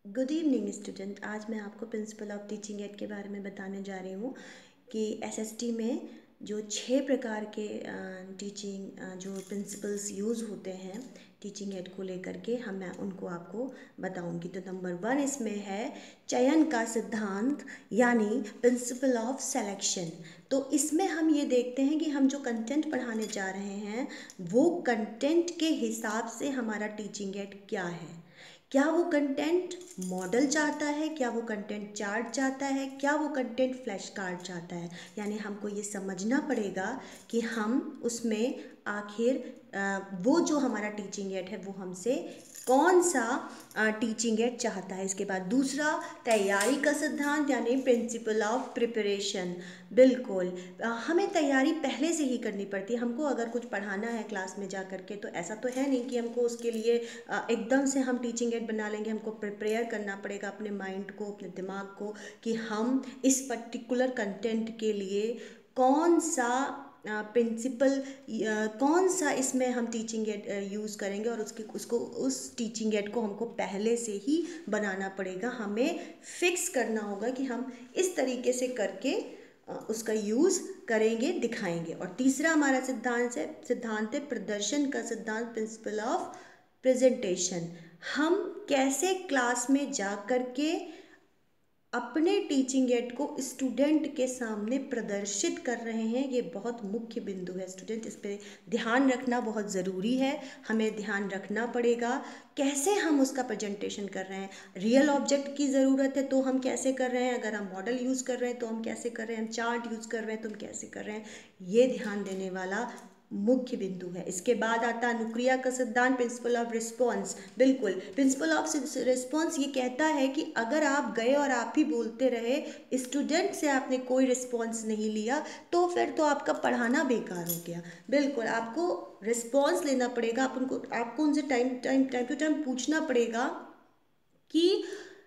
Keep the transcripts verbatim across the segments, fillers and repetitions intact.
Good evening student. आज मैं आपको प्रिंसिपल ऑफ टीचिंग एड के बारे में बताने जा रही हूँ कि एसएसटी में जो छः प्रकार के टीचिंग जो प्रिंसिपल्स यूज़ होते हैं टीचिंग एड को लेकर के हम मैं उनको आपको बताऊंगी। तो नंबर वन इसमें है चयन का सिद्धांत यानी प्रिंसिपल ऑफ सेलेक्शन। तो इसमें हम ये देखते हैं कि हम जो कंटेंट पढ़ाने जा रहे हैं वो कंटेंट के हिसाब से हमारा टीचिंग एड क्या है। क्या वो कंटेंट मॉडल चाहता है, क्या वो कंटेंट चार्ट चाहता है, क्या वो कंटेंट फ्लैश कार्ड चाहता है। यानी हमको ये समझना पड़ेगा कि हम उसमें आखिर वो जो हमारा टीचिंग एड है वो हमसे कौन सा टीचिंग एड चाहता है। इसके बाद दूसरा तैयारी का सिद्धांत यानी प्रिंसिपल ऑफ प्रिपरेशन। बिल्कुल हमें तैयारी पहले से ही करनी पड़ती है। हमको अगर कुछ पढ़ाना है क्लास में जा कर के तो ऐसा तो है नहीं कि हमको उसके लिए एकदम से हम टीचिंग एड बना लेंगे। हमको प्रिपेयर करना पड़ेगा अपने माइंड को, अपने दिमाग को कि हम इस पर्टिकुलर कंटेंट के लिए कौन सा प्रिंसिपल कौन सा इसमें हम टीचिंग एड यूज़ करेंगे और उसकी उसको उस टीचिंग एड को हमको पहले से ही बनाना पड़ेगा। हमें फिक्स करना होगा कि हम इस तरीके से करके उसका यूज़ करेंगे, दिखाएंगे। और तीसरा हमारा सिद्धांत है सिद्धांत है प्रदर्शन का सिद्धांत प्रिंसिपल ऑफ प्रेजेंटेशन। हम कैसे क्लास में जा कर के अपने टीचिंग एड को स्टूडेंट के सामने प्रदर्शित कर रहे हैं, ये बहुत मुख्य बिंदु है स्टूडेंट। इस पर ध्यान रखना बहुत ज़रूरी है। हमें ध्यान रखना पड़ेगा कैसे हम उसका प्रेजेंटेशन कर रहे हैं। रियल ऑब्जेक्ट की ज़रूरत है तो हम कैसे कर रहे हैं, अगर हम मॉडल यूज़ कर रहे हैं तो हम कैसे कर रहे हैं, हम चार्ट यूज़ कर रहे हैं तो हम कैसे कर रहे हैं, ये ध्यान देने वाला मुख्य बिंदु है। इसके बाद आता है अनुक्रिया का सिद्धांत प्रिंसिपल ऑफ रिस्पॉन्स। बिल्कुल प्रिंसिपल ऑफ रिस्पॉन्स ये कहता है कि अगर आप गए और आप ही बोलते रहे, स्टूडेंट से आपने कोई रिस्पॉन्स नहीं लिया तो फिर तो आपका पढ़ाना बेकार हो गया। बिल्कुल आपको रिस्पॉन्स लेना पड़ेगा। आप उनको आपको उनसे time time time to time पूछना पड़ेगा कि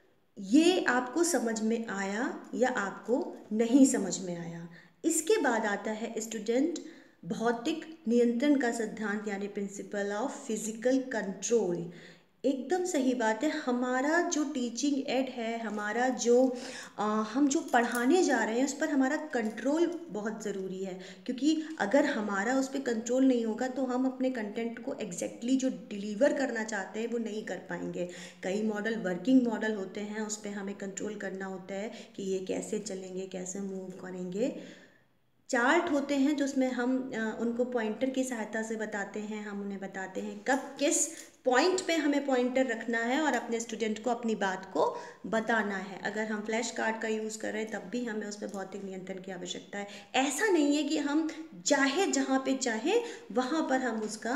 ये आपको समझ में आया या आपको नहीं समझ में आया। इसके बाद आता है स्टूडेंट भौतिक नियंत्रण का सिद्धांत यानी प्रिंसिपल ऑफ फिजिकल कंट्रोल। एकदम सही बात है। हमारा जो टीचिंग एड है, हमारा जो आ, हम जो पढ़ाने जा रहे हैं उस पर हमारा कंट्रोल बहुत ज़रूरी है। क्योंकि अगर हमारा उस पर कंट्रोल नहीं होगा तो हम अपने कंटेंट को एग्जैक्टली जो डिलीवर करना चाहते हैं वो नहीं कर पाएंगे। कई मॉडल वर्किंग मॉडल होते हैं, उस पर हमें कंट्रोल करना होता है कि ये कैसे चलेंगे, कैसे मूव करेंगे। चार्ट होते हैं जो उसमें हम उनको पॉइंटर की सहायता से बताते हैं। हम उन्हें बताते हैं कब किस पॉइंट पे हमें पॉइंटर रखना है और अपने स्टूडेंट को अपनी बात को बताना है। अगर हम फ्लैश कार्ड का यूज़ कर रहे हैं तब भी हमें उस पर भौतिक नियंत्रण की आवश्यकता है। ऐसा नहीं है कि हम चाहे जहाँ पे चाहे वहाँ पर हम उसका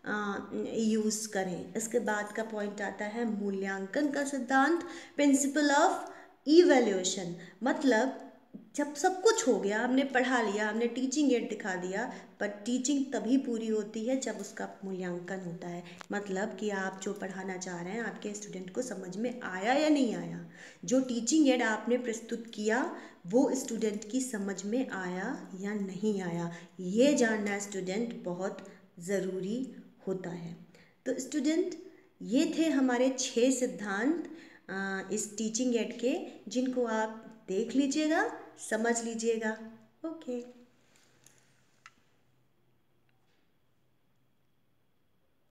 यूज़ करें। इसके बाद का पॉइंट आता है मूल्यांकन का सिद्धांत प्रिंसिपल ऑफ इवैल्यूएशन। मतलब जब सब कुछ हो गया, हमने पढ़ा लिया, हमने टीचिंग एड दिखा दिया, पर टीचिंग तभी पूरी होती है जब उसका मूल्यांकन होता है। मतलब कि आप जो पढ़ाना चाह रहे हैं आपके स्टूडेंट को समझ में आया या नहीं आया। जो टीचिंग एड आपने प्रस्तुत किया वो स्टूडेंट की समझ में आया या नहीं आया, ये जानना स्टूडेंट बहुत ज़रूरी होता है। तो स्टूडेंट ये थे हमारे छः सिद्धांत इस टीचिंग एड के, जिनको आप देख लीजिएगा, समझ लीजिएगा। ओके।